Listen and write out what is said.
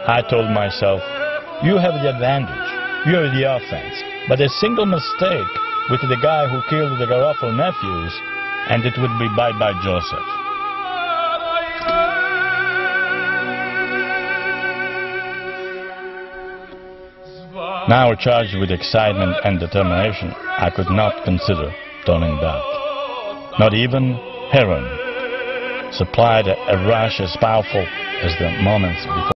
I told myself, you have the advantage, you have the offense, but a single mistake with the guy who killed the Garofalo nephews, and it would be bye-bye Joseph. Now charged with excitement and determination, I could not consider turning back. Not even heroin supplied a rush as powerful as the moments before.